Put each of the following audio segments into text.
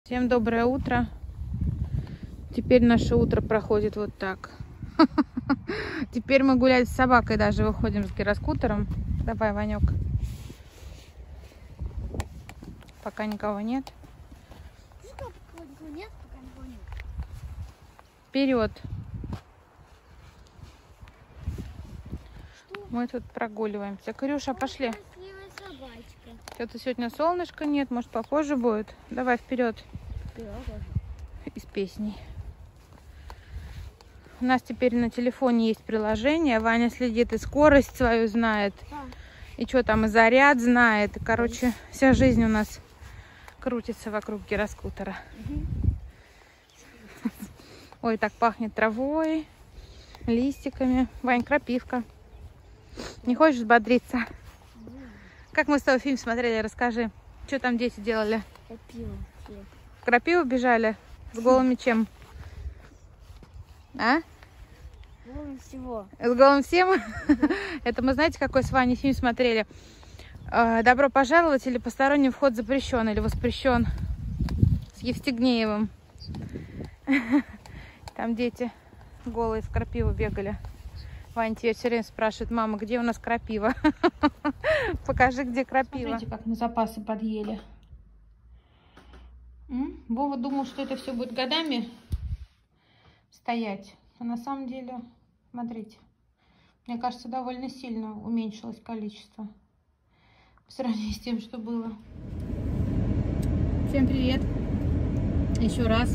Всем доброе утро. Теперь наше утро проходит вот так. Теперь мы гулять с собакой даже выходим с гироскутером. Давай, Ванек. Пока никого нет. Вперед. Мы тут прогуливаемся. Кирюша, пошли. Что-то сегодня солнышко нет, может попозже будет. Давай вперед. Из песней. У нас теперь на телефоне есть приложение. Ваня следит и скорость свою знает. И что там, и заряд знает. И, короче, вся жизнь у нас крутится вокруг гироскутера. Ой, так пахнет травой, листиками. Вань, крапивка. Не хочешь взбодриться? Как мы с тобой фильм смотрели, расскажи. Что там дети делали? Крапиву. В крапиву бежали? С голым мечем? А? Голым всего. С голым всем? Это мы, знаете, какой с Ваней фильм смотрели? «Добро пожаловать» или «Посторонний вход запрещен» или «Воспрещен» с Евстигнеевым. Там дети голые в крапиву бегали. Ваня тебя все время спрашивает: мама, где у нас крапива? Покажи, где крапива. Смотрите, как мы запасы подъели. Вова думал, что это все будет годами стоять. А на самом деле, смотрите, мне кажется, довольно сильно уменьшилось количество по сравнению с тем, что было. Всем привет! Еще раз.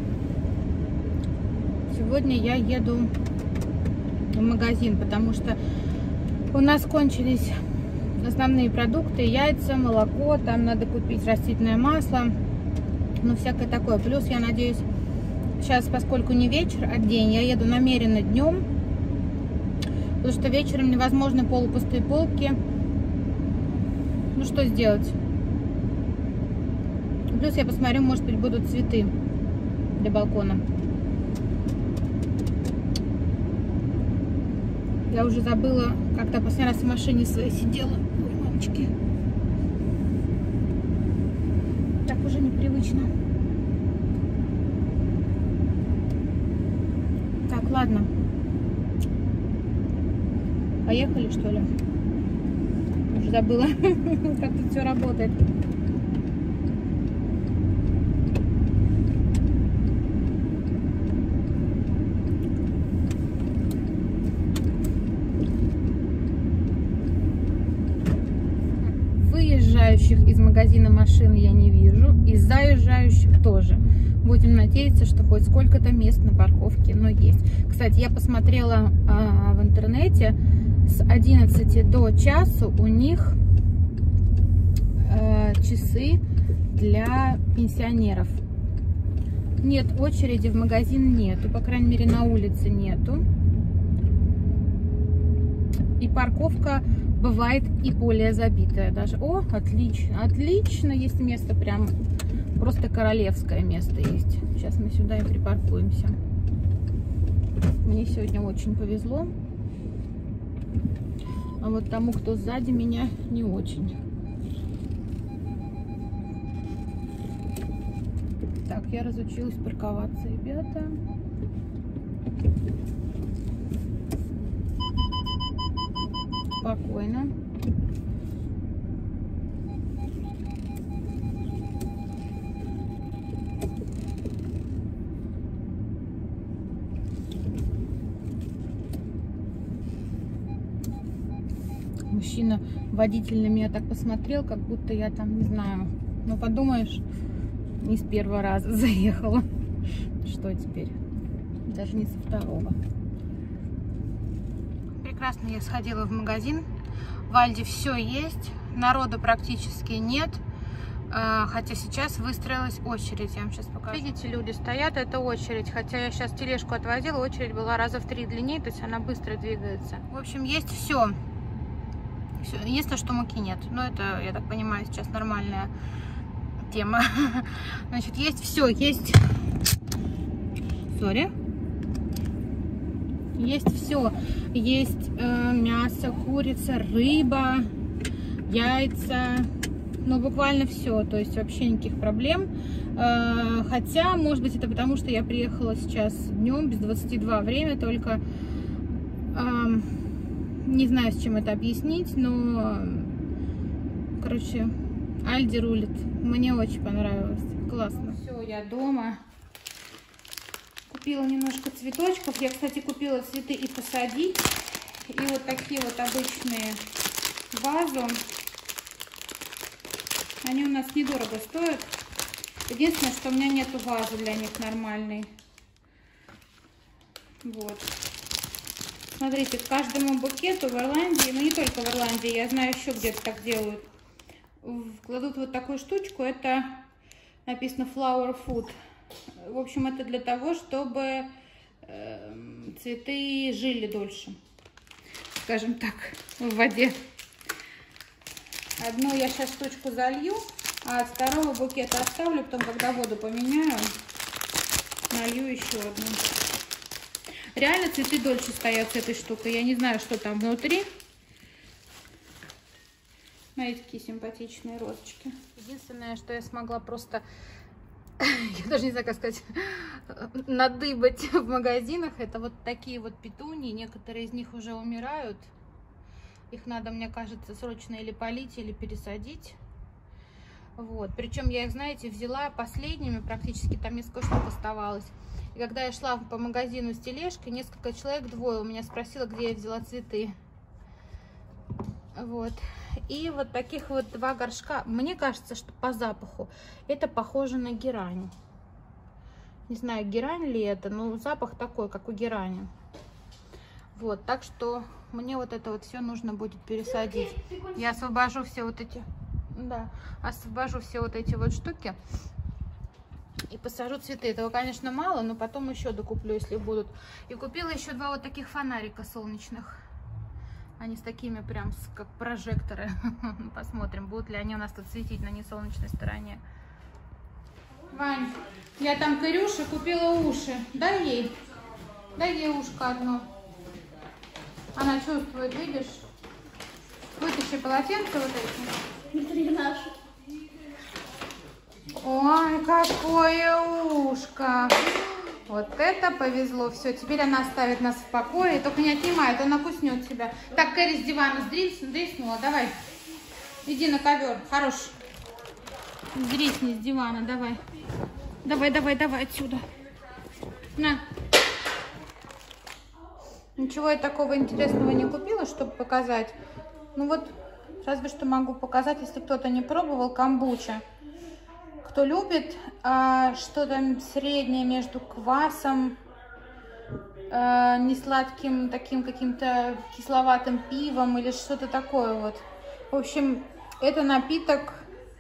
Сегодня я еду в магазин, потому что у нас кончились основные продукты: яйца, молоко, там надо купить растительное масло, ну всякое такое. Плюс, я надеюсь, сейчас, поскольку не вечер, а день, я еду намеренно днем, потому что вечером невозможно полупустые полки. Ну что сделать? Плюс я посмотрю, может быть, будут цветы для балкона. Я уже забыла, когда последний раз в машине своей сидела. Ой, мамочки. Так уже непривычно. Так, ладно. Поехали, что ли? Уже забыла, как тут все работает. Выезжающих из магазина машин я не вижу, и заезжающих тоже. Будем надеяться, что хоть сколько-то мест на парковке, но есть. Кстати, я посмотрела в интернете, с 11 до часу у них часы для пенсионеров. Нет очереди в магазин, нету, по крайней мере на улице нету. И парковка бывает и более забитая даже. О, отлично, отлично, есть место, прям просто королевское место есть. Сейчас мы сюда и припаркуемся. Мне сегодня очень повезло. А вот тому, кто сзади меня, не очень. Так, я разучилась парковаться, ребята. Спокойно. Мужчина, водитель, на меня так посмотрел, как будто я там, не знаю, ну подумаешь, не с первого раза заехала. Что теперь? Даже не со второго. Прекрасно я сходила в магазин. В Альде все есть, народа практически нет, хотя сейчас выстроилась очередь. Я вам сейчас покажу. Видите, люди стоят, это очередь, хотя я сейчас тележку отвозила, очередь была раза в 3 длиннее, то есть она быстро двигается. В общем, есть все. Единственное, что муки нет, но это, я так понимаю, сейчас нормальная тема. Значит, есть все, есть... Сори. Есть все. Есть мясо, курица, рыба, яйца. Ну, буквально все. То есть вообще никаких проблем. Хотя, может быть, это потому, что я приехала сейчас днем, без 22 время только. Не знаю, с чем это объяснить, но, короче, Альди рулит. Мне очень понравилось. Классно. Все, я дома. Купила немножко цветочков. Я, кстати, купила цветы и посадить. И вот такие вот обычные вазы. Они у нас недорого стоят. Единственное, что у меня нету вазы для них нормальной. Вот. Смотрите, к каждому букету в Ирландии, ну не только в Ирландии, я знаю, еще где-то так делают, кладут вот такую штучку, это написано flower food. В общем, это для того, чтобы цветы жили дольше, скажем так, в воде. Одну я сейчас штучку залью, а от второго букета оставлю, потом, когда воду поменяю, налью еще одну. Реально цветы дольше стоят с этой штукой. Я не знаю, что там внутри. Смотрите, какие симпатичные розочки. Единственное, что я смогла просто, я даже не знаю, как сказать, надыбать в магазинах, это вот такие вот петунии. Некоторые из них уже умирают. Их надо, мне кажется, срочно или полить, или пересадить. Вот. Причем я их, знаете, взяла последними практически, там несколько штук оставалось. И когда я шла по магазину с тележкой, несколько человек, двое, у меня спросила, где я взяла цветы. Вот. И вот таких вот 2 горшка. Мне кажется, что по запаху это похоже на герань. Не знаю, герань ли это, но запах такой, как у герани. Вот, так что мне вот это вот все нужно будет пересадить. Я освобожу все вот эти, да, освобожу все вот эти вот штуки. И посажу цветы. Этого, конечно, мало, но потом еще докуплю, если будут. И купила еще 2 вот таких фонарика солнечных. Они с такими прям, как прожекторы. Посмотрим, будут ли они у нас тут светить на несолнечной стороне. Вань, я там к Ирюше купила уши. Дай ей ушко одно. Она чувствует, видишь? Вытащи полотенце вот эти. Ой, какое ушко! Вот это повезло. Все, теперь она оставит нас в покое. Только не отнимает, он накуснет себя. Так, Кэрри с дивана сдриснула. Давай. Иди на ковер. Хорош. Сдрисни с дивана, давай. Давай отсюда. На. Ничего я такого интересного не купила, чтобы показать. Ну вот, разве что могу показать, если кто-то не пробовал, камбуча. Кто любит что-то среднее между квасом, несладким таким каким-то кисловатым пивом или что-то такое вот. В общем, это напиток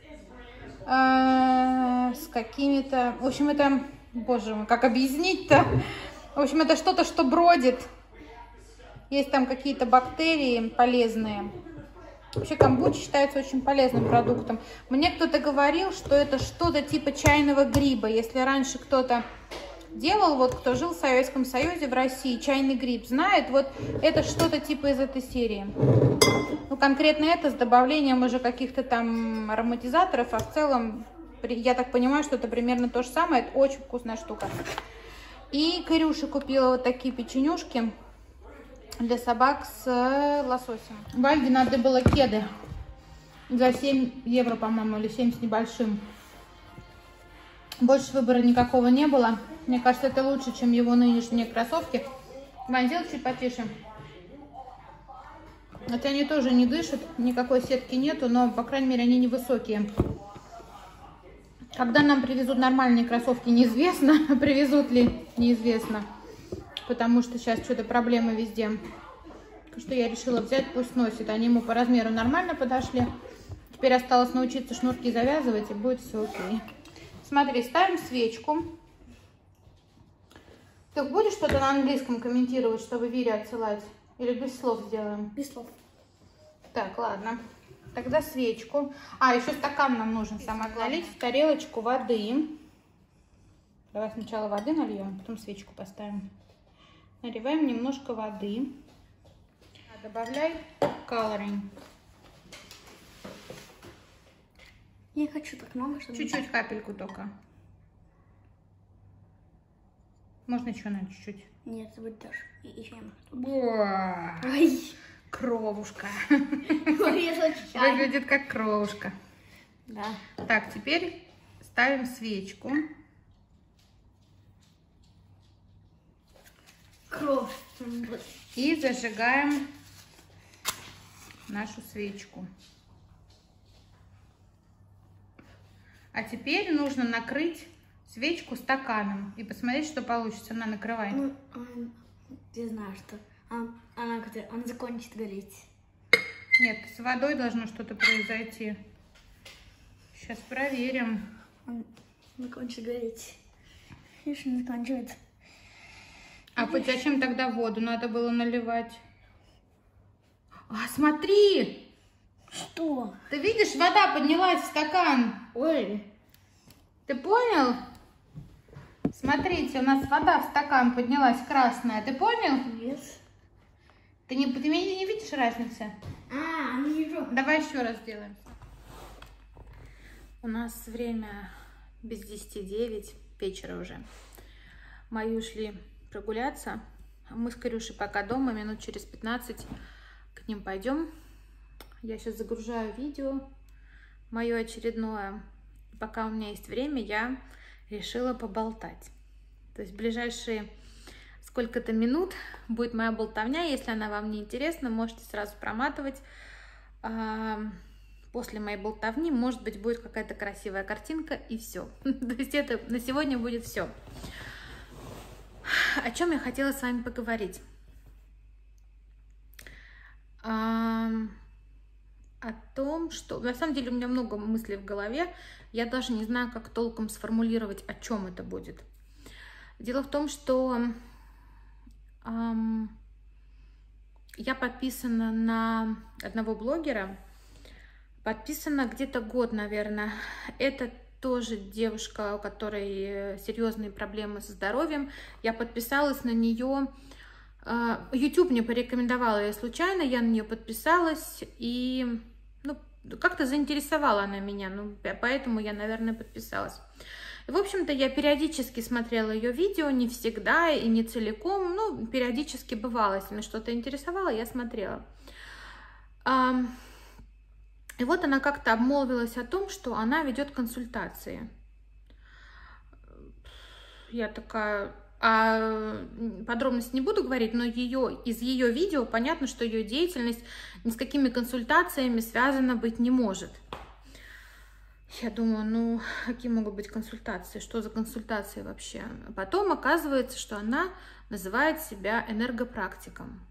с какими-то... В общем, это... Боже мой, как объяснить-то? В общем, это что-то, что бродит. Есть там какие-то бактерии полезные. Вообще камбуча считается очень полезным продуктом. Мне кто-то говорил, что это что-то типа чайного гриба. Если раньше кто-то делал, вот кто жил в Советском Союзе, в России, чайный гриб знает, вот это что-то типа из этой серии. Ну, конкретно это с добавлением уже каких-то там ароматизаторов, а в целом, я так понимаю, что это примерно то же самое. Это очень вкусная штука. И Кирюша купила вот такие печенюшки для собак с лососем. В Альди надо было кеды за 7 евро, по-моему, или 7 с небольшим. Больше выбора никакого не было. Мне кажется, это лучше, чем его нынешние кроссовки. Вань, сделай чуть потише. Хотя они тоже не дышат, никакой сетки нету, но, по крайней мере, они невысокие. Когда нам привезут нормальные кроссовки, неизвестно. Привезут ли, неизвестно. Потому что сейчас что-то проблемы везде. Что я решила взять, пусть носит. Они ему по размеру нормально подошли. Теперь осталось научиться шнурки завязывать, и будет все окей. Смотри, ставим свечку. Ты будешь что-то на английском комментировать, чтобы Вире отсылать? Или без слов сделаем? Без слов. Так, ладно. Тогда свечку. А, еще стакан нам нужен, самое главное. Налить в тарелочку воды. Давай сначала воды нальем, потом свечку поставим. Наливаем немножко воды. Добавляй coloring. Я не хочу так много, чтобы... Чуть-чуть, капельку только. Можно еще, наверное, чуть-чуть? Нет, это будет тоже. Еще я О, Ой. кровушка. Ой, я случайно. Выглядит как кровушка. Да. Так, теперь ставим свечку. Кровь. И зажигаем нашу свечку. А теперь нужно накрыть свечку стаканом и посмотреть, что получится. На, накрывай. Ну, я знаю, что она закончит гореть. Нет, с водой должно что-то произойти. Сейчас проверим. Он закончит гореть. Видишь, он заканчивает. А зачем тогда воду надо было наливать? А, смотри! Что? Ты видишь, вода поднялась в стакан. Ой. Ты понял? Смотрите, у нас вода в стакан поднялась красная. Ты понял? Нет. Ты не видишь разницы? Вижу. Давай еще раз сделаем. У нас время без 10:09, вечера уже. Мои ушли прогуляться. Мы с Карюшей пока дома, минут через 15 к ним пойдем. Я сейчас загружаю видео, мое очередное. Пока у меня есть время, я решила поболтать. То есть в ближайшие сколько-то минут будет моя болтовня. Если она вам не интересна, можете сразу проматывать. После моей болтовни, может быть, будет какая-то красивая картинка, и все. То есть это на сегодня будет все. О чем я хотела с вами поговорить? О том, что... На самом деле у меня много мыслей в голове. Я даже не знаю, как толком сформулировать, о чем это будет. Дело в том, что я подписана на одного блогера. Подписана где-то год, наверное. Это тоже девушка, у которой серьезные проблемы со здоровьем. Я подписалась на нее. YouTube мне порекомендовала ее случайно. Я на нее подписалась. И как-то заинтересовала она меня. Поэтому я, наверное, подписалась. И, в общем-то, я периодически смотрела ее видео. Не всегда и не целиком. Но периодически бывало. Если меня что-то интересовало, я смотрела. И вот она как-то обмолвилась о том, что она ведет консультации. Я такая... подробности не буду говорить, но из ее видео понятно, что ее деятельность ни с какими консультациями связана быть не может. Я думаю, какие могут быть консультации? Что за консультации вообще? Потом оказывается, что она называет себя энергопрактиком.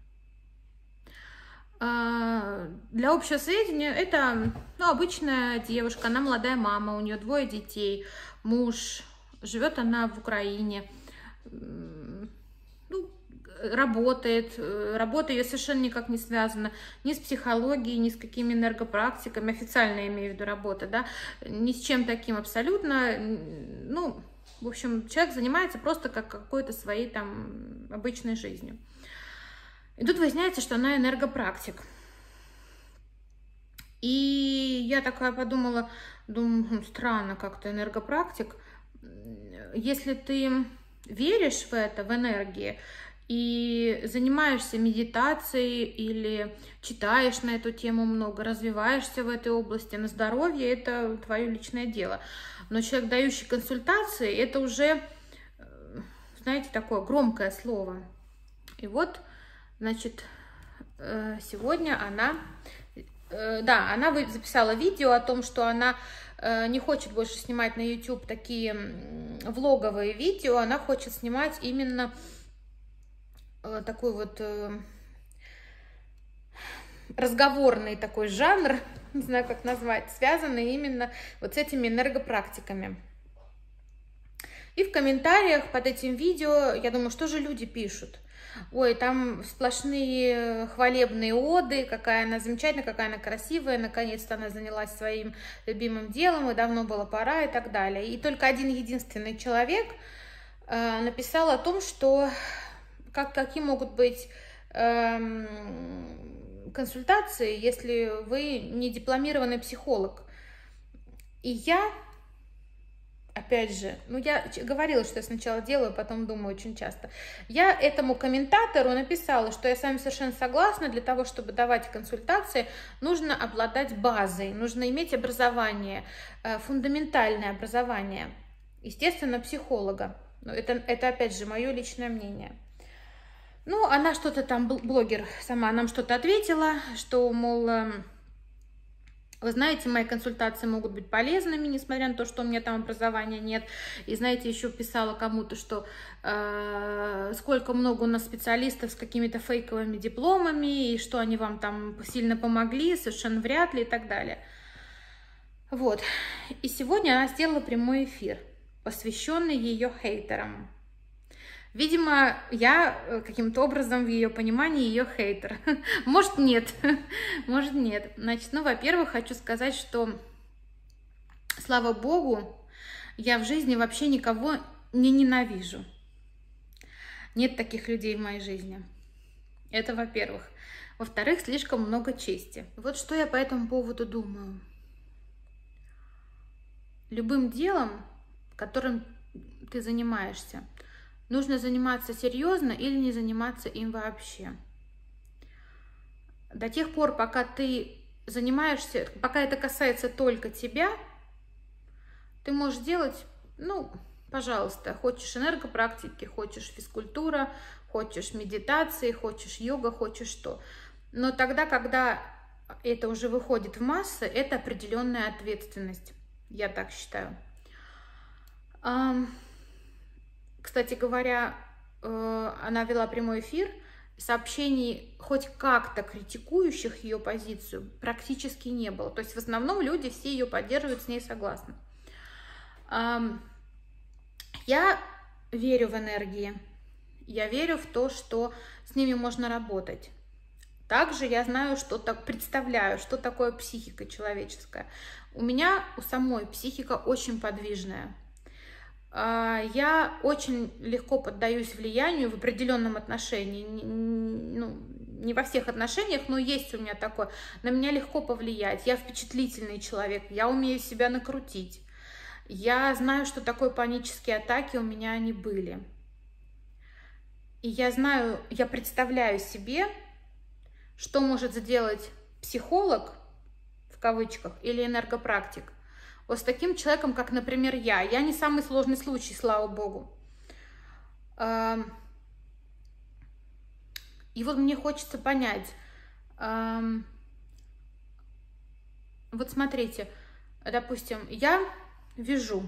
Для общего сведения, это обычная девушка, она молодая мама, у нее 2 детей, муж, живет она в Украине, работает, работа ее совершенно никак не связана ни с психологией, ни с какими энергопрактиками, официально я имею в виду работа, да, ни с чем таким абсолютно, в общем, человек занимается просто как какой-то своей там обычной жизнью. И тут выясняется, что она энергопрактик. И я такая подумала, странно как-то энергопрактик. Если ты веришь в это, в энергии, и занимаешься медитацией или читаешь на эту тему много, развиваешься в этой области, на здоровье, это твое личное дело. Но человек, дающий консультации, это уже, знаете, такое громкое слово. И вот, значит, сегодня она записала видео о том, что она не хочет больше снимать на YouTube такие влоговые видео, она хочет снимать именно такой вот разговорный такой жанр, не знаю, как назвать, связанный именно вот с этими энергопрактиками. И в комментариях под этим видео, я думаю, что же люди пишут? Ой, там сплошные хвалебные оды, какая она замечательная, какая она красивая, наконец-то она занялась своим любимым делом, и давно было пора, и так далее. И только один единственный человек написал о том, что какие могут быть консультации, если вы не дипломированный психолог. И я опять же, ну, я говорила, что я сначала делаю, потом думаю очень часто. Я этому комментатору написала, что я с вами совершенно согласна, для того, чтобы давать консультации, нужно обладать базой, нужно иметь образование, фундаментальное образование, естественно, психолога. Это опять же, мое личное мнение. Ну, она что-то там, блогер сама нам что-то ответила, что, мол... Вы знаете, мои консультации могут быть полезными, несмотря на то, что у меня там образования нет. И знаете, еще писала кому-то, что сколько много у нас специалистов с какими-то фейковыми дипломами, и что они вам там сильно помогли, совершенно вряд ли и так далее. Вот. И сегодня она сделала прямой эфир, посвященный ее хейтерам. Видимо, я каким-то образом в ее понимании ее хейтер. Может, нет. Может, нет. Значит, ну, во-первых, хочу сказать, что, слава богу, я в жизни вообще никого не ненавижу. Нет таких людей в моей жизни. Это во-первых. Во-вторых, слишком много чести. Вот что я по этому поводу думаю. Любым делом, которым ты занимаешься, нужно заниматься серьезно или не заниматься им вообще. До тех пор, пока ты занимаешься, пока это касается только тебя, ты можешь делать, ну, пожалуйста, хочешь энергопрактики, хочешь физкультура, хочешь медитации, хочешь йога, хочешь что. Но тогда, когда это уже выходит в массы, это определенная ответственность, я так считаю. Кстати говоря, она вела прямой эфир, сообщений хоть как-то критикующих ее позицию практически не было. То есть в основном люди все ее поддерживают, с ней согласны. Я верю в энергии, я верю в то, что с ними можно работать. Также я знаю, представляю, что такое психика человеческая. У меня у самой психика очень подвижная. Я очень легко поддаюсь влиянию в определенном отношении, ну, не во всех отношениях, но есть у меня такое. На меня легко повлиять, я впечатлительный человек, я умею себя накрутить. Я знаю, что такое панические атаки, у меня они были. И я знаю, я представляю себе, что может сделать психолог, в кавычках, или энергопрактик. Вот с таким человеком, как, например, я. Я не самый сложный случай, слава богу. И вот мне хочется понять. Вот смотрите, допустим, я вяжу.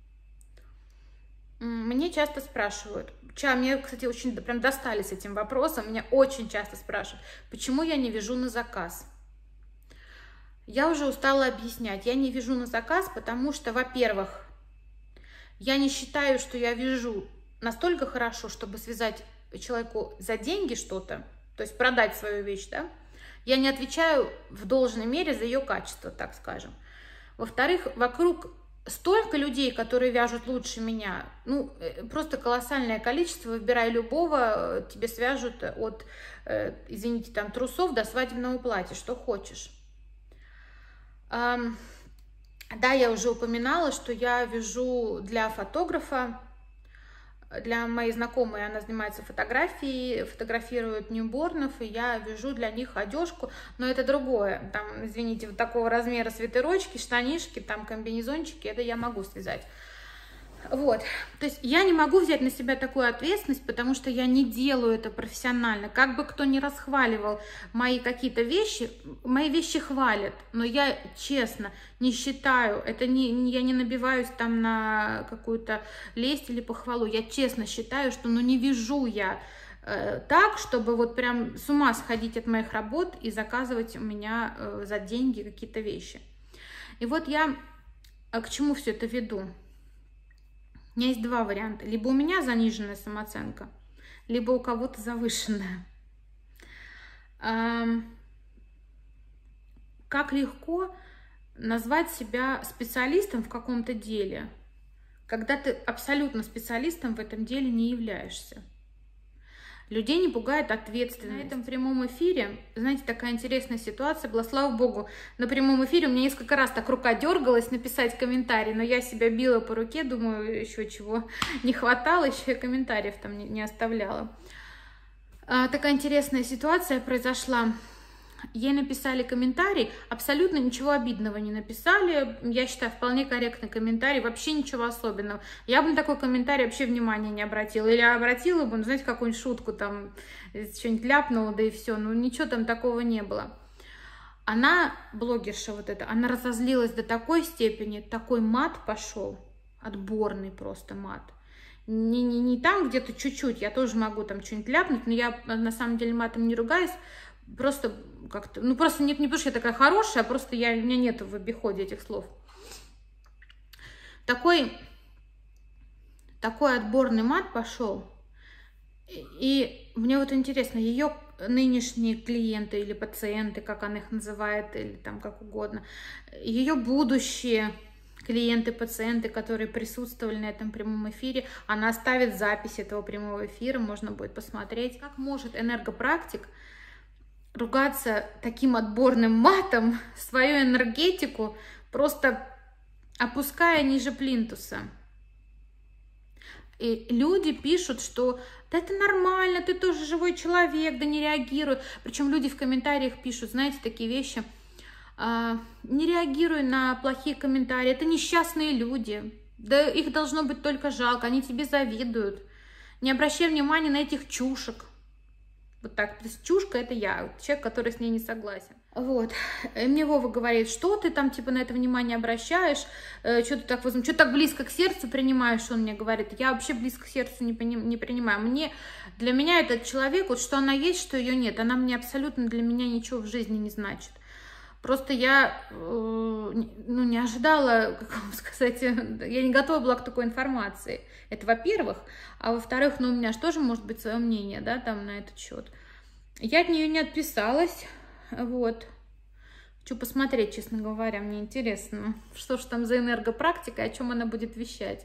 Мне часто спрашивают. Меня, кстати, очень прям достали с этим вопросом. Меня очень часто спрашивают, почему я не вяжу на заказ. Я уже устала объяснять. Я не вяжу на заказ, потому что, во-первых, я не считаю, что я вяжу настолько хорошо, чтобы связать человеку за деньги что-то, то есть продать свою вещь, да? Я не отвечаю в должной мере за ее качество, так скажем. Во-вторых, вокруг столько людей, которые вяжут лучше меня, ну, просто колоссальное количество, выбирай любого, тебе свяжут от, извините, там, трусов до свадебного платья, что хочешь. Да, я уже упоминала, что я вяжу для фотографа, для моей знакомой, она занимается фотографией, фотографирует ньюборнов, и я вяжу для них одежку, но это другое, там, извините, вот такого размера свитерочки, штанишки, там, комбинезончики, это я могу связать. Вот, то есть я не могу взять на себя такую ответственность, потому что я не делаю это профессионально. Как бы кто ни расхваливал мои какие-то вещи, мои вещи хвалят, но я честно не считаю, я не набиваюсь там на какую-то лесть или похвалу, я честно считаю, что ну не вяжу я так, чтобы вот прям с ума сходить от моих работ и заказывать у меня за деньги какие-то вещи. И вот я к чему все это веду? У меня есть два варианта. Либо у меня заниженная самооценка, либо у кого-то завышенная. Как легко назвать себя специалистом в каком-то деле, когда ты абсолютно специалистом в этом деле не являешься. Людей не пугает ответственность. На этом прямом эфире, знаете, такая интересная ситуация была, слава богу, на прямом эфире у меня несколько раз так рука дергалась написать комментарий, но я себя била по руке, думаю, еще чего не хватало, еще и комментариев там не оставляла. Такая интересная ситуация произошла. Ей написали комментарий, абсолютно ничего обидного не написали, я считаю, вполне корректный комментарий, вообще ничего особенного. Я бы на такой комментарий вообще внимания не обратила, или обратила бы, ну, знаете, какую-нибудь шутку там, что-нибудь ляпнула, да и все, ну, ничего там такого не было. Она, блогерша вот эта, она разозлилась до такой степени, такой мат пошел, отборный просто мат. Не там где-то чуть-чуть, я тоже могу там что-нибудь ляпнуть, но я на самом деле матом не ругаюсь, просто как-то, ну просто не потому что я такая хорошая, а просто у меня нет в обиходе этих слов. Такой отборный мат пошел. И мне вот интересно, ее нынешние клиенты или пациенты, как она их называет, или там как угодно, ее будущие клиенты, пациенты, которые присутствовали на этом прямом эфире, она оставит запись этого прямого эфира, можно будет посмотреть, как может энергопрактик ругаться таким отборным матом, свою энергетику просто опуская ниже плинтуса. И люди пишут, что да это нормально, ты тоже живой человек, да не реагируй. Причем люди в комментариях пишут, знаете, такие вещи. Не реагируй на плохие комментарии, это несчастные люди. Да их должно быть только жалко, они тебе завидуют. Не обращай внимания на этих чушек. Вот так, то есть чушка это я, человек, который с ней не согласен. Вот, и мне Вова говорит, что ты там типа на это внимание обращаешь, что ты так близко к сердцу принимаешь, он мне говорит, я вообще близко к сердцу не принимаю. Для меня этот человек, вот что она есть, что ее нет, она мне абсолютно для меня ничего в жизни не значит. Просто я не ожидала, как вам сказать, я не готова была к такой информации. Это во-первых. А во-вторых, у меня же тоже может быть свое мнение, да, там на этот счет. Я от нее не отписалась. Вот. Хочу посмотреть, честно говоря, мне интересно, что же там за энергопрактика, о чем она будет вещать.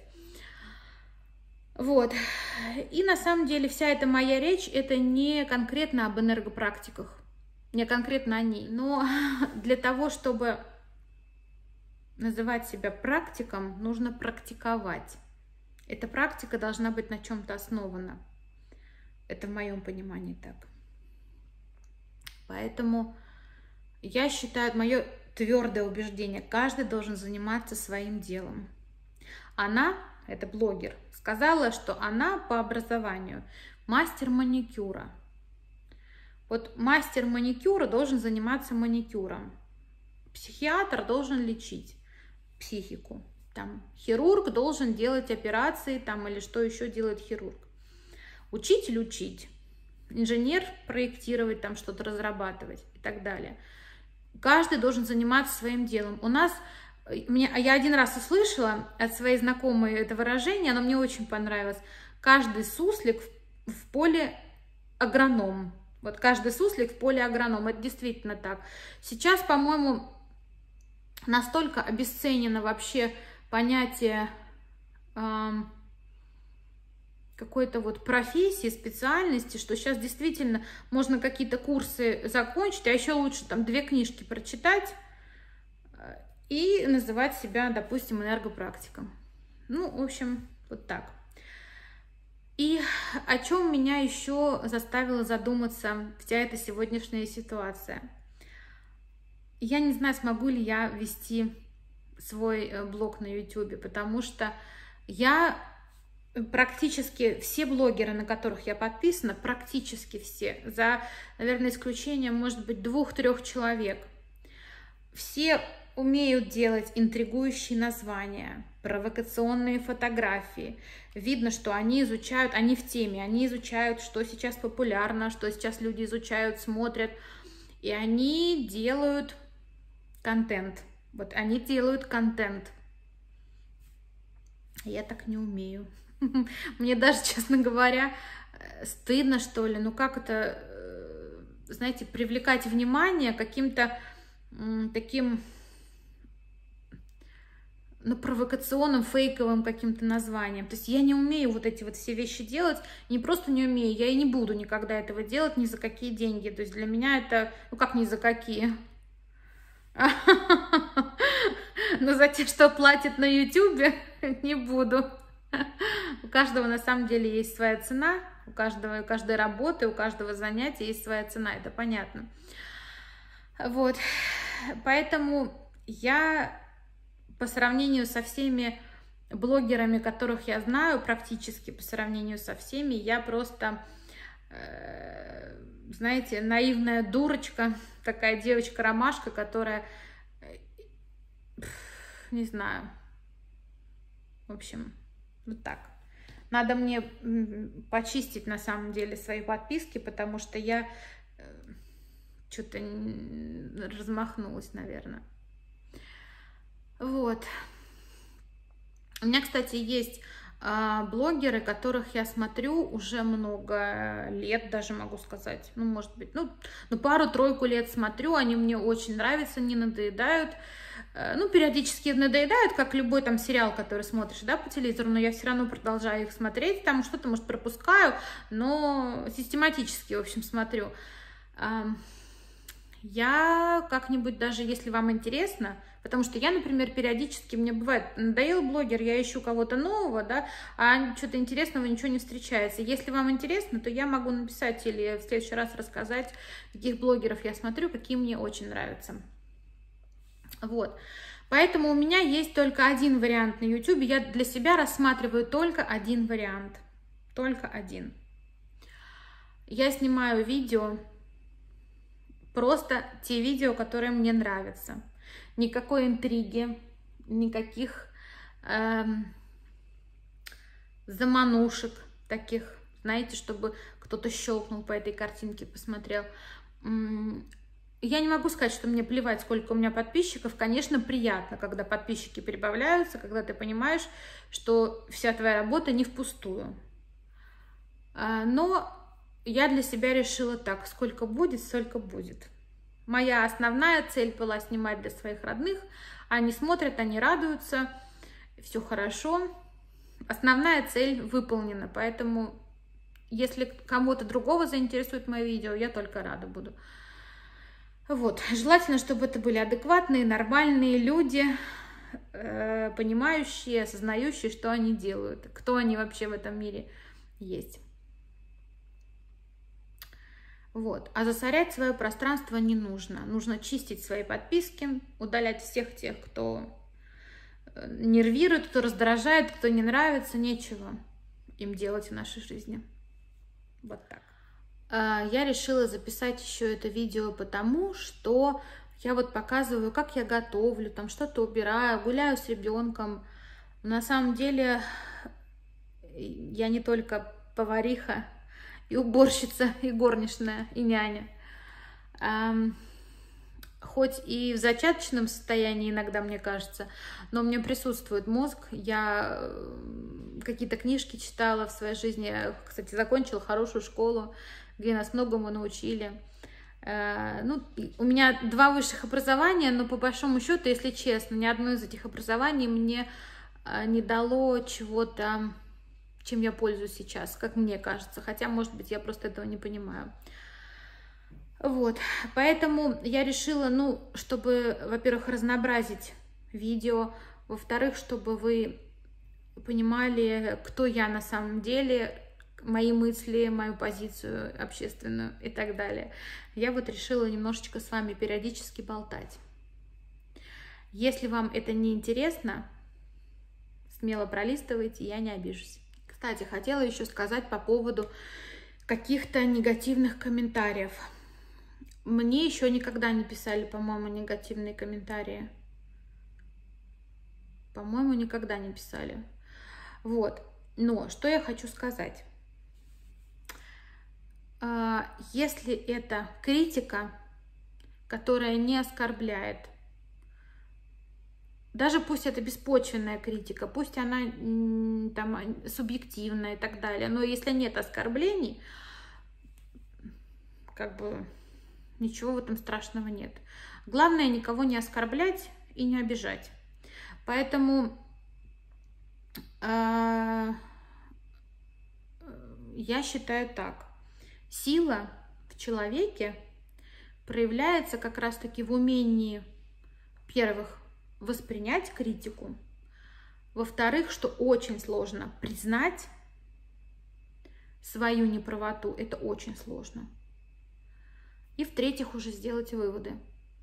Вот. И на самом деле вся эта моя речь, это не конкретно об энергопрактиках. Не конкретно о ней, но для того, чтобы называть себя практиком, нужно практиковать. Эта практика должна быть на чем-то основана. Это в моем понимании так. Поэтому я считаю, мое твердое убеждение, каждый должен заниматься своим делом. Она, это блогер, сказала, что она по образованию мастер маникюра. Вот мастер маникюра должен заниматься маникюром. Психиатр должен лечить психику. Там, хирург должен делать операции там, или что еще делает хирург. Учитель учить. Инженер проектировать, там что-то разрабатывать и так далее. Каждый должен заниматься своим делом. У нас, я один раз услышала от своей знакомой это выражение, оно мне очень понравилось. Каждый суслик в поле агроном. Вот каждый суслик в поле агроном. Это действительно так. Сейчас, по-моему, настолько обесценено вообще понятие какой-то вот профессии, специальности, что сейчас действительно можно какие-то курсы закончить, а еще лучше там 2 книжки прочитать и называть себя, допустим, энергопрактиком. Ну, в общем, вот так. И о чем меня еще заставила задуматься вся эта сегодняшняя ситуация. Я не знаю, смогу ли я вести свой блог на YouTube, потому что практически все блогеры, на которых я подписана, практически все, за, наверное, исключением, может быть, 2-3 человек, все умеют делать интригующие названия, провокационные фотографии. Видно, что они изучают, они в теме, они изучают, что сейчас популярно, что сейчас люди изучают, смотрят, и они делают контент. Вот они делают контент. Я так не умею. Мне даже, честно говоря, стыдно, что ли. Ну как это, знаете, привлекать внимание каким-то таким провокационным, фейковым каким-то названием. То есть я не умею вот эти вот все вещи делать, не просто не умею, я и не буду никогда этого делать ни за какие деньги. То есть для меня это, ну как ни за какие? Но за те, что платят на YouTube, не буду. У каждого на самом деле есть своя цена, у каждой работы, у каждого занятия есть своя цена, это понятно. Вот, поэтому я по сравнению со всеми блогерами, которых я знаю, практически по сравнению со всеми, я просто, знаете, наивная дурочка, такая девочка-ромашка, которая, не знаю, в общем, вот так. Надо мне почистить на самом деле свои подписки, потому что я что-то размахнулась, наверное. Вот. У меня, кстати, есть блогеры, которых я смотрю уже много лет, даже могу сказать. Ну, может быть, ну пару-тройку лет смотрю, они мне очень нравятся, не надоедают. Ну, периодически надоедают, как любой там сериал, который смотришь, да, по телевизору, но я все равно продолжаю их смотреть, там что-то, может, пропускаю, но систематически, в общем, смотрю. Я как-нибудь, даже если вам интересно, потому что я, например, периодически, мне бывает, надоел блогер, я ищу кого-то нового, да, а что-то интересного ничего не встречается. Если вам интересно, то я могу написать или в следующий раз рассказать, каких блогеров я смотрю, какие мне очень нравятся. Вот. Поэтому у меня есть только один вариант на YouTube. Я для себя рассматриваю только один вариант. Только один. Я снимаю видео, просто те видео, которые мне нравятся. Никакой интриги, никаких заманушек таких, знаете, чтобы кто-то щелкнул по этой картинке, посмотрел. Я не могу сказать, что мне плевать, сколько у меня подписчиков. Конечно, приятно, когда подписчики прибавляются, когда ты понимаешь, что вся твоя работа не впустую. Но я для себя решила так, сколько будет, столько будет. Моя основная цель была снимать для своих родных. Они смотрят, они радуются, все хорошо. Основная цель выполнена, поэтому если кому-то другого заинтересует мое видео, я только рада буду. Вот, желательно, чтобы это были адекватные, нормальные люди, понимающие, осознающие, что они делают, кто они вообще в этом мире есть. Вот, а засорять свое пространство не нужно. Нужно чистить свои подписки, удалять всех тех, кто нервирует, кто раздражает, кто не нравится, нечего им делать в нашей жизни. Вот так. Я решила записать еще это видео, потому что я вот показываю, как я готовлю, там что-то убираю, гуляю с ребенком. На самом деле я не только повариха, и уборщица, и горничная, и няня. Хоть и в зачаточном состоянии иногда, мне кажется, но у меня присутствует мозг. Я какие-то книжки читала в своей жизни. Я, кстати, закончила хорошую школу, где нас многому научили. Ну, у меня 2 высших образования, но по большому счету, если честно, ни одно из этих образований мне не дало чего-то, чем я пользуюсь сейчас, как мне кажется. Хотя, может быть, я просто этого не понимаю. Вот, поэтому я решила, ну, чтобы, во-первых, разнообразить видео, во-вторых, чтобы вы понимали, кто я на самом деле, мои мысли, мою позицию общественную и так далее. Я вот решила немножечко с вами периодически болтать. Если вам это не интересно, смело пролистывайте, я не обижусь. Кстати, хотела еще сказать по поводу каких-то негативных комментариев. Мне еще никогда не писали, по-моему, негативные комментарии. По-моему, никогда не писали. Вот. Но что я хочу сказать. Если это критика, которая не оскорбляет, даже пусть это беспочвенная критика, пусть она там субъективная и так далее, но если нет оскорблений, как бы ничего в этом страшного нет. Главное никого не оскорблять и не обижать. Поэтому я считаю так. Сила в человеке проявляется как раз-таки в умении, во-первых, воспринять критику, во-вторых, что очень сложно признать свою неправоту, это очень сложно, и в-третьих, уже сделать выводы.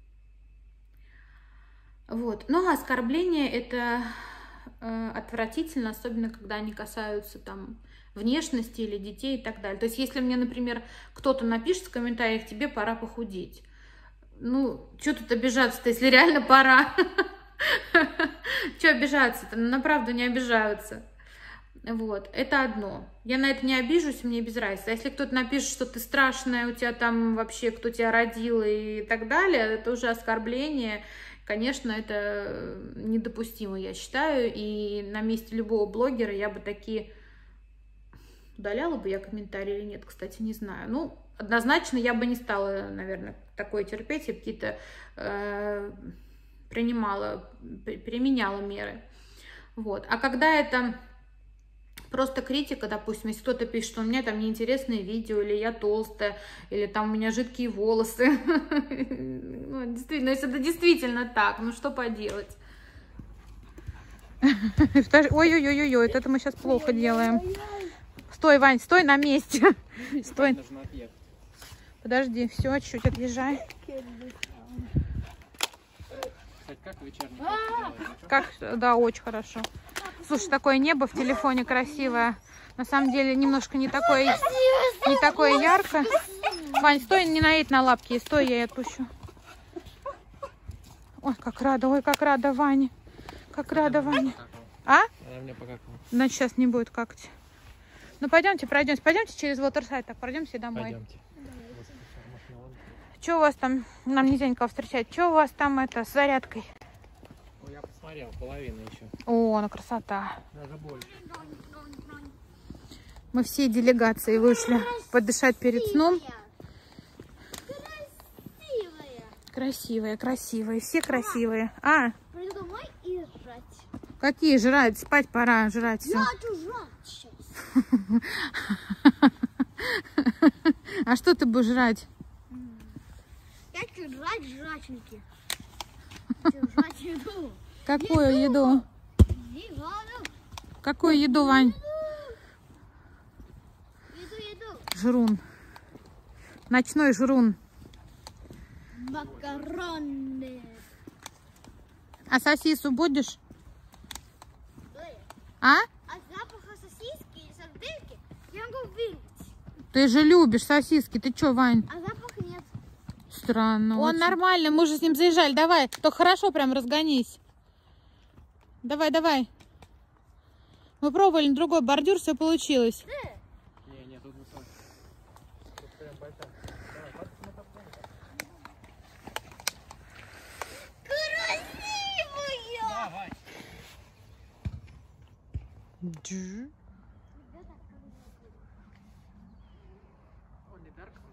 Вот. Ну, а оскорбления это отвратительно, особенно когда они касаются там внешности или детей и так далее. То есть, если мне, например, кто-то напишет в комментариях: тебе пора похудеть. Ну, что тут обижаться-то, если реально пора? Что обижаться-то? На правду не обижаются. Вот, это одно. Я на это не обижусь, мне без разницы. А если кто-то напишет, что ты страшная, у тебя там вообще кто тебя родил и так далее, это уже оскорбление. Конечно, это недопустимо, я считаю. И на месте любого блогера я бы такие... Удаляла бы я комментарии или нет, кстати, не знаю. Ну, однозначно я бы не стала, наверное, такое терпеть. Я какие-то применяла меры. Вот. А когда это просто критика, допустим, если кто-то пишет, что у меня там неинтересные видео, или я толстая, или там у меня жидкие волосы. Ну, действительно, если это действительно так, ну что поделать? Ой-ой-ой-ой, это мы сейчас плохо делаем. Стой, Вань, стой на месте. Стой. Подожди, все, чуть-чуть отъезжай. Как вечерний как, да, очень хорошо. Слушай, такое небо в телефоне красивое. На самом деле немножко не такое ярко. Вань, стой, не наедь на лапки. Стой, я ее отпущу. Ой, как рада, Ваня. Как рада, Ваня. А? Она мне покакала. Значит, сейчас не будет какать. Ну, пойдемте, пройдемте. Пойдемте через Waterside, так пройдемте домой. Пойдемте. Что у вас там? Нам нельзя никого встречать. Что у вас там это с зарядкой? Ну, я посмотрел, половина еще. О, ну красота. Даже больше. Мы всей делегацией вышли подышать перед сном. Красивые, все красивые. А? Пойду домой и жрать. Какие жрать? Спать пора, жрать все. Я хочу жрать сейчас. А что ты будешь жрать? Я хочу жрать жрачники. Хочу жрать еду. Какую еду? Какую еду, Вань? Еду. Жрун. Ночной жрун. Макароны. А сосису будешь? А? От запаха сосиски и сардельки я могу вылить. Ты же любишь сосиски. Ты что, Вань? А запаха нет. Странно. Он нормально, мы же с ним заезжали. Давай, только хорошо прям разгонись. Давай. Мы пробовали на другой бордюр, все получилось. Не, тут высоко. Тут прям большая. Красивая! Давай. Он не дарк.